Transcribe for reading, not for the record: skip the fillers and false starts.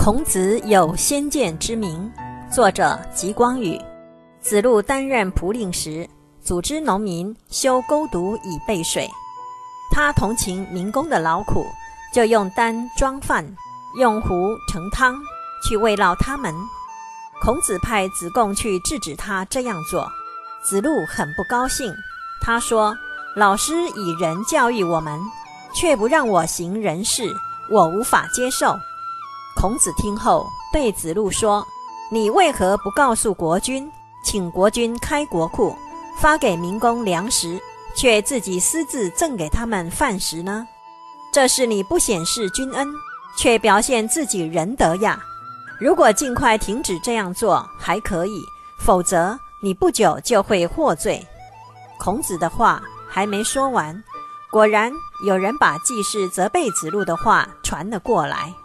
孔子有先见之明，作者吉光宇。子路担任仆令时，组织农民修沟渎以备水。他同情民工的劳苦，就用担装饭，用壶盛汤，去慰劳他们。孔子派子贡去制止他这样做，子路很不高兴。他说：老师以仁教育我们，却不让我行仁事，我无法接受。孔子听后对子路说：你为何不告诉国君，请国君开国库，发给民工粮食，却自己私自赠给他们饭食呢？这是你不显示君恩，却表现自己仁德呀。如果尽快停止这样做还可以，否则你不久就会获罪。孔子的话还没说完，果然有人把季氏责备子路的话传了过来。